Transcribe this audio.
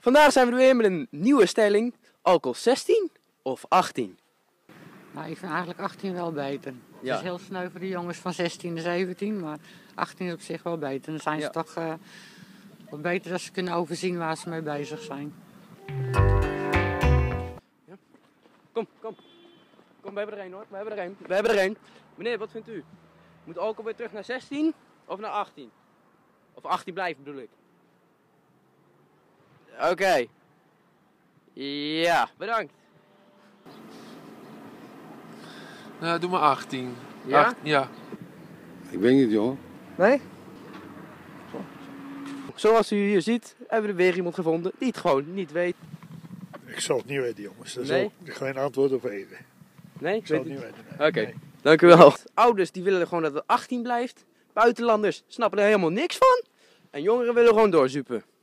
Vandaag zijn we er weer met een nieuwe stelling. Alcohol 16 of 18? Nou, ik vind eigenlijk 18 wel beter. Ja. Het is heel sneu voor de jongens van 16 en 17, maar 18 is op zich wel beter. Dan zijn ze toch wat beter als ze kunnen overzien waar ze mee bezig zijn. Ja. Kom. We hebben er één hoor. We hebben er één. Meneer, wat vindt u? Moet alcohol weer terug naar 16 of naar 18? Of 18 blijven bedoel ik. Oké. Ja, bedankt. Nou, doe maar 18. Ja? Ja. Ik weet niet, joh. Nee? Zoals u hier ziet, hebben we weer iemand gevonden die het gewoon niet weet. Ik zal het niet weten, jongens. Daar Nee? zal ik geen antwoord op geven. Nee? Ik zal het Weet niet u- weten. Nee. Oké, Nee. dank u wel. Ouders die willen gewoon dat het 18 blijft. Buitenlanders snappen er helemaal niks van. En jongeren willen gewoon doorzuipen.